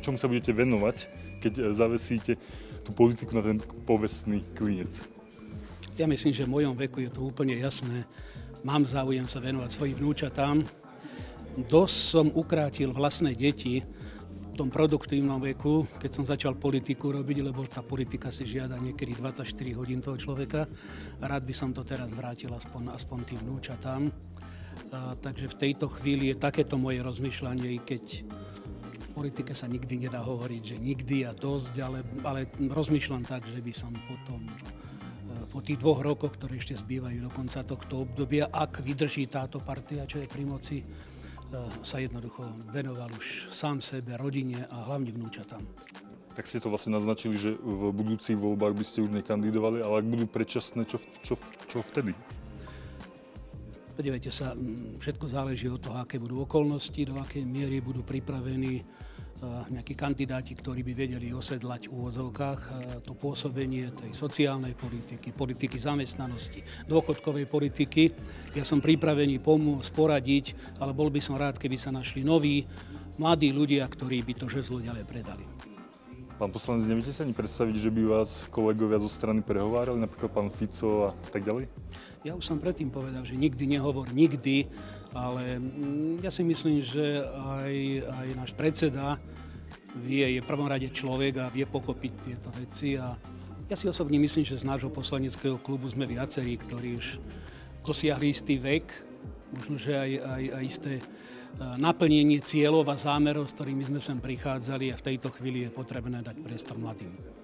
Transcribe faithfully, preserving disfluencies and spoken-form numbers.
čomu sa budete venovať, keď zavesíte tú politiku na ten povestný klinec? Ja myslím, že v mojom veku je to úplne jasné. Mám záujem sa venovať svojim vnúčatám. Dosť som ukrátil vlastné deti v tom produktívnom veku, keď som začal politiku robiť, lebo tá politika si žiada niekedy dvadsaťštyri hodín toho človeka. A rád by som to teraz vrátil aspoň, aspoň tým vnúčatám. A, takže v tejto chvíli je takéto moje rozmýšľanie, i keď v politike sa nikdy nedá hovoriť, že nikdy a dosť, ale, ale rozmýšľam tak, že by som potom po tých dvoch rokoch, ktoré ešte zbývajú do konca tohto obdobia, ak vydrží táto partia, čo je pri moci, sa jednoducho venoval už sám sebe, rodine a hlavne vnúčatám. Tak ste to vlastne naznačili, že v budúcich voľbách by ste už nekandidovali, ale ak budú predčasné, čo, čo, čo vtedy? Podívejte sa, všetko záleží od toho, aké budú okolnosti, do akej miery budú pripravení nejakí kandidáti, ktorí by vedeli osedlať v úvozovkách to pôsobenie tej sociálnej politiky, politiky zamestnanosti, dôchodkovej politiky. Ja som pripravený pomôcť, poradiť, ale bol by som rád, keby sa našli noví, mladí ľudia, ktorí by to žezlo ďalej predali. Pán poslanec, neviete sa ani predstaviť, že by vás kolegovia zo strany prehovárali, napríklad pán Fico a tak ďalej? Ja už som predtým povedal, že nikdy nehovor nikdy, ale ja si myslím, že aj, aj náš predseda vie, je v prvom rade človek a vie pochopiť tieto veci. A ja si osobne myslím, že z nášho poslaneckého klubu sme viacerí, ktorí už dosiahli istý vek, možno, že aj, aj, aj isté naplnenie cieľov a zámerov, s ktorými sme sem prichádzali, a v tejto chvíli je potrebné dať priestor mladým.